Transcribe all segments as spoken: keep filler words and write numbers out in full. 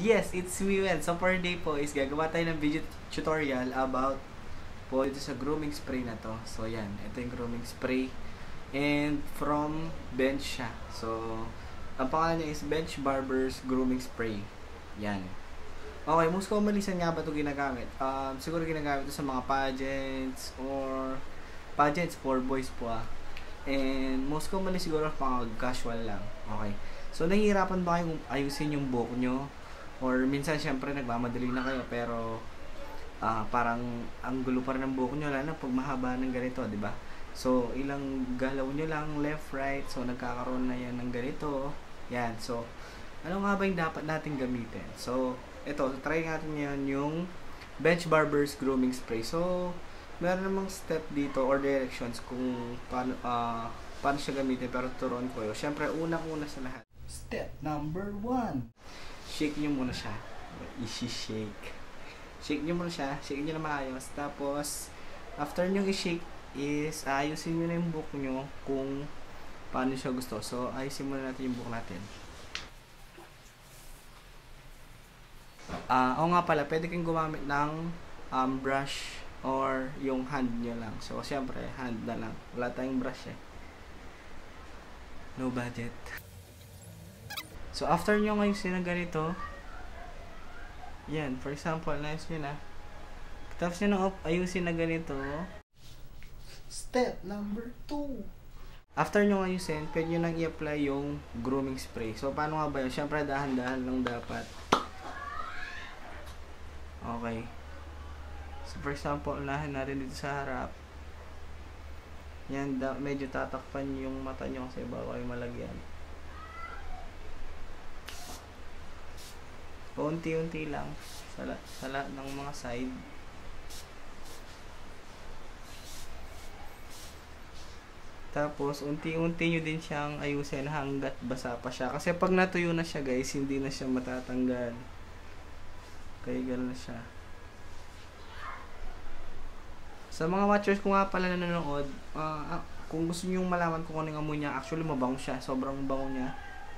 Yes, it's me, Wen. So for today po is gagawa tayo ng video tutorial about po ito sa grooming spray na to. So yan, ito yung grooming spray. And from Bench siya. So, ang pangalan niya is Bench Barbers Grooming Spray. Yan. Okay, most commonly saan nga ba ito ginagamit? Um, siguro ginagamit ito sa mga pageants or pageants for boys po ah. And most commonly siguro pang casual lang. Okay. So, nahihirapan ba kayong ayusin yung buhok nyo? Or minsan syempre nagmamadali na kayo pero uh, parang ang gulo pa rin ng buhok nyo lalo na pag mahaba ng ganito, di ba? So, ilang galaw nyo lang, left, right. So, nagkakaroon na yan ng ganito. Yan. So, ano nga ba yung dapat natin gamitin? So, ito, try natin ngayon yung Bench Barbers Grooming Spray. So, meron namang step dito or directions kung paano, uh, paano siya gamitin. Pero turuan ko yun. Siyempre, unang-una sa lahat. Step number one. Shake nyo muna siya. I-shake. Shake nyo muna siya. Shake nyo na maayos. Tapos, after nyo i-shake, is ayusin nyo na yung buhok nyo kung paano siya gusto. So, ayusin muna natin yung buhok natin. Ah, uh, o nga pala, pwede kayong gumamit ng um, brush or yung hand nyo lang. So, syempre, hand na lang. Wala tayong brush eh. No budget. So, after nyo ayusin na ganito, yan, for example, ayos nyo na. Tapos nyo na ayusin na ganito, step number two. After nyo ayusin, pwede nyo nang i-apply yung grooming spray. So, paano nga ba yun? Siyempre, dahan-dahan lang dapat. Okay. So, for example, unahin natin dito sa harap. Yan, da medyo tatakpan yung mata nyo kasi baka kayo malagyan. Unti-unti lang sa, la sa lahat ng mga side. Tapos, unti-unti nyo din siyang ayusin hanggat basa pa siya. Kasi pag natuyo na siya guys, hindi na siya matatanggal. Kaya gano'n na siya. Sa mga watchers ko nga pala na nanonood, uh, kung gusto nyo malaman kung ano yung amoy niya, actually mabango siya. Sobrang bango niya.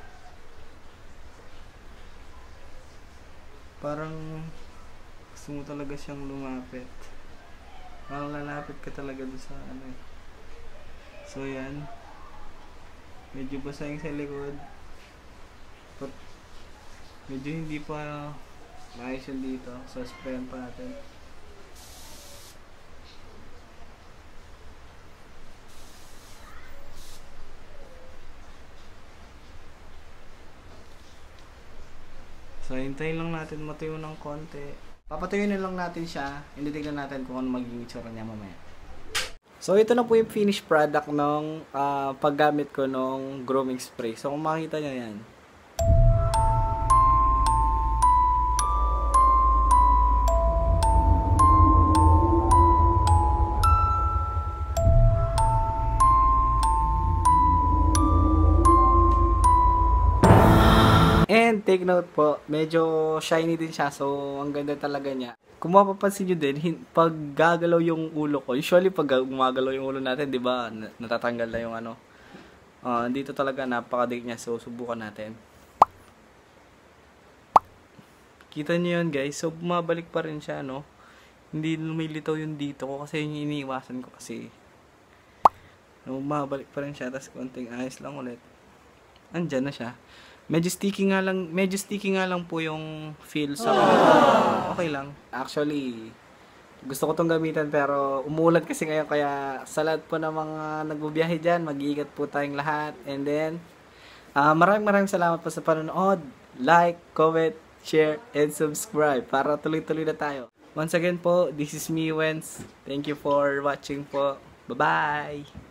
Parang gusto mo talaga siyang lumapit. Parang lalapit ka talaga doon sa ano eh. So yan, medyo basa yung sa likod, but medyo hindi pa maayos yun dito, so sprayan pa natin. So hintayin lang natin matuyo ng konti. Papatuyuin na lang natin siya, hindi tignan natin kung ano magiging itsura niya mamaya. So, ito na po yung finished product ng uh, paggamit ko ng grooming spray. So, kung makikita nyo yan. And, take note po, medyo shiny din siya. So, ang ganda talaga niya. Kung mapapansin nyo din, pag gagalaw yung ulo ko, usually pag gumagalaw yung ulo natin, di ba, natatanggal na yung ano. Uh, dito talaga napakadikit niya, so subukan natin. Kita nyo yun guys, so bumabalik pa rin siya, no. Hindi lumilitaw yung dito ko kasi yung iniiwasan ko kasi. No, bumabalik pa rin siya, tapos konting ayos lang ulit. Andyan na siya. Medyo sticky nga lang, medyo sticky nga lang po yung feel sa oh. Okay lang. Actually, gusto ko tong gamitan pero umuulan kasi ngayon kaya sa lahat po ng mga nagbubiyahe dyan, mag-iingat po tayong lahat. And then, uh, maraming maraming salamat po sa panonood. Like, comment, share, and subscribe para tuloy-tuloy na tayo. Once again po, this is me, Wens. Thank you for watching po. Bye-bye!